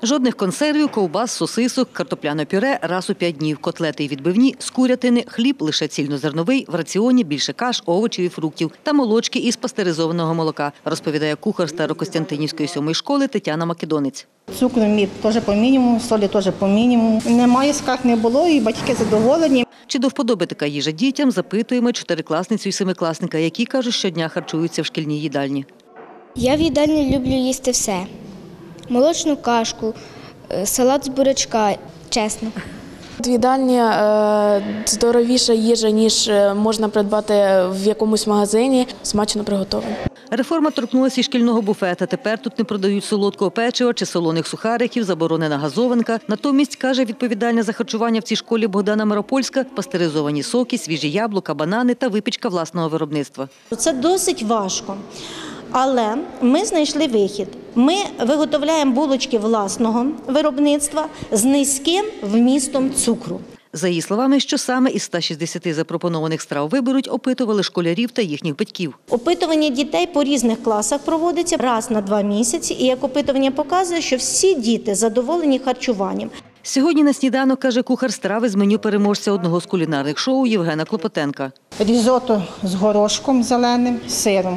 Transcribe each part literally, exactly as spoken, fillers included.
Жодних консервів, ковбас, сосисок, картопляне пюре раз у п'ять днів, котлети й відбивні з курятини, хліб лише цільнозерновий, в раціоні більше каш, овочів і фруктів та молочки із пастеризованого молока, розповідає кухар Старокостянтинівської сьомої школи Тетяна Македонець. Цукру мід теж по мінімуму, солі теж по мінімуму. Немає скарг, не було, і батьки задоволені. Чи до вподоби така їжа дітям, запитуємо чотирикласницю і семикласника, які, кажуть, щодня харчуються в шкільній їдальні. Я в їдальні люблю їсти все. Молочну кашку, салат з бурячка, чесно. В їдальні здоровіша їжа, ніж можна придбати в якомусь магазині, смачно приготовлена. Реформа торкнулася і шкільного буфета. Тепер тут не продають солодкого печива чи солоних сухариків, заборонена газованка. Натомість, каже відповідальна за харчування в цій школі Богдана Миропольська, пастеризовані соки, свіжі яблука, банани та випічка власного виробництва. Це досить важко, але ми знайшли вихід. Ми виготовляємо булочки власного виробництва з низьким вмістом цукру. За її словами, що саме із ста шістдесяти запропонованих страв виберуть, опитували школярів та їхніх батьків. Опитування дітей по різних класах проводиться раз на два місяці, і як опитування показує, що всі діти задоволені харчуванням. Сьогодні на сніданок, каже кухар, страви з меню переможця одного з кулінарних шоу Євгена Клопотенка. Різото з горошком зеленим, сиром,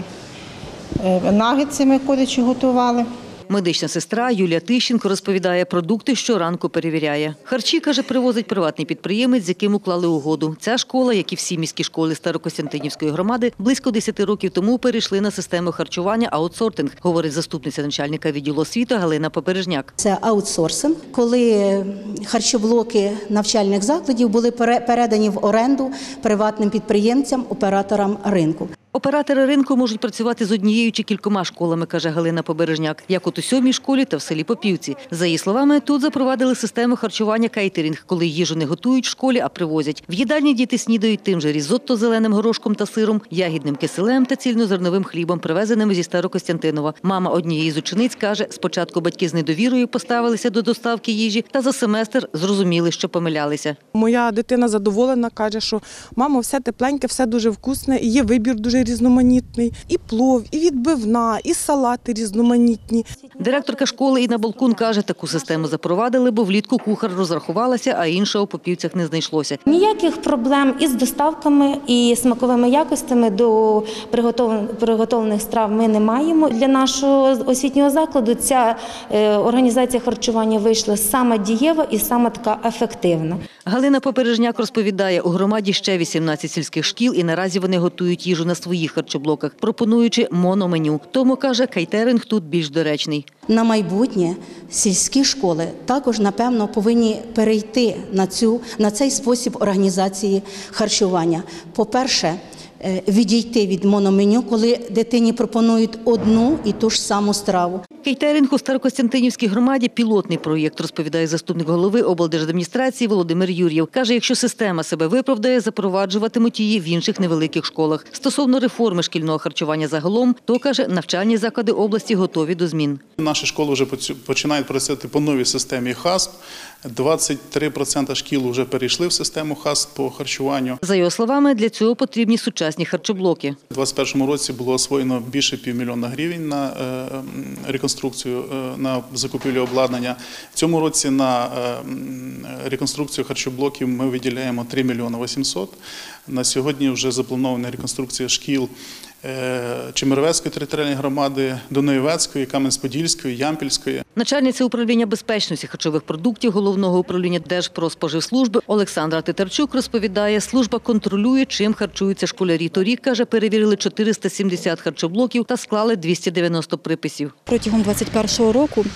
нагетси ми курячі готували. Медична сестра Юлія Тищенко розповідає, продукти щоранку перевіряє. Харчі, каже, привозить приватний підприємець, з яким уклали угоду. Ця школа, як і всі міські школи Старокостянтинівської громади, близько десяти років тому перейшли на систему харчування аутсортинг, говорить заступниця начальника відділу освіти Галина Побережняк. Це аутсорсинг, коли харчоблоки навчальних закладів були передані в оренду приватним підприємцям, операторам ринку. Оператори ринку можуть працювати з однією чи кількома школами, каже Галина Побережняк, як от у сьомій школі та в селі Попівці. За її словами, тут запровадили систему харчування кейтерінг, коли їжу не готують в школі, а привозять. В їдальні діти снідають тим же різотто з зеленим горошком та сиром, ягідним киселем та цільнозерновим хлібом, привезеним зі Старокостянтинова. Мама однієї з учениць каже, спочатку батьки з недовірою поставилися до доставки їжі, та за семестр зрозуміли, що помилялися. Моя дитина задоволена, каже, що мамо, все тепленьке, все дуже вкусне, і є вибір дуже різноманітний. І плов, і відбивна, і салати різноманітні. Директорка школи Інна Болкун каже, таку систему запровадили, бо влітку кухар розрахувалася, а іншого у Попівцях не знайшлося. Ніяких проблем із доставками і смаковими якостями до приготовлених страв ми не маємо. Для нашого освітнього закладу ця організація харчування вийшла саме дієва і саме така ефективна. Галина Побережняк розповідає, у громаді ще вісімнадцять сільських шкіл і наразі вони готують їжу на своїх харчоблоках, пропонуючи мономеню. Тому, каже, кейтеринг тут більш доречний. На майбутнє сільські школи також, напевно, повинні перейти на, цю, на цей спосіб організації харчування. По-перше, відійти від мономеню, коли дитині пропонують одну і ту ж саму страву. Кейтеринг у Старокостянтинівській громаді – пілотний проєкт, розповідає заступник голови облдержадміністрації Володимир Юр'єв. Каже, якщо система себе виправдає, запроваджуватимуть її в інших невеликих школах. Стосовно реформи шкільного харчування загалом, то, каже, навчальні заклади області готові до змін. Наші школи вже починають працювати по новій системі ХАСП. двадцять три відсотки шкіл вже перейшли в систему ХАСП по харчуванню. За його словами, для цього потрібні сучасні харчоблоки. У двадцять першому році було освоєно більше півмільйона гривень на реконструкцію, на закупівлю обладнання. В цьому році на реконструкцію харчоблоків ми виділяємо три мільйони вісімсот. На сьогодні вже запланована реконструкція шкіл Чемеровецької територіальної громади, Дунаєвецької, Кам'янець-Подільської, Ямпільської. Начальниця управління безпечності харчових продуктів Головного управління Держпродспоживслужби Олександра Титарчук розповідає, служба контролює, чим харчуються школярі. Торік, каже, перевірили чотириста сімдесят харчоблоків та склали двісті дев'яносто приписів. Протягом двадцять першого року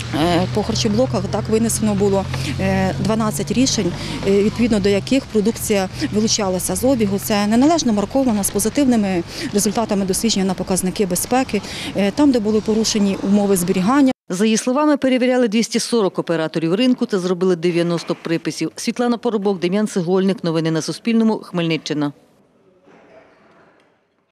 по харчоблоках так винесено було дванадцять рішень, відповідно до яких продукція вилучалася з обігу. Це неналежно маркована з позитивними результатами дослідження на показники безпеки, там, де були порушені умови зберігання. За її словами, перевіряли двісті сорок операторів ринку та зробили дев'яносто приписів. Світлана Поробок, Дем'ян Цегольник. Новини на Суспільному. Хмельниччина.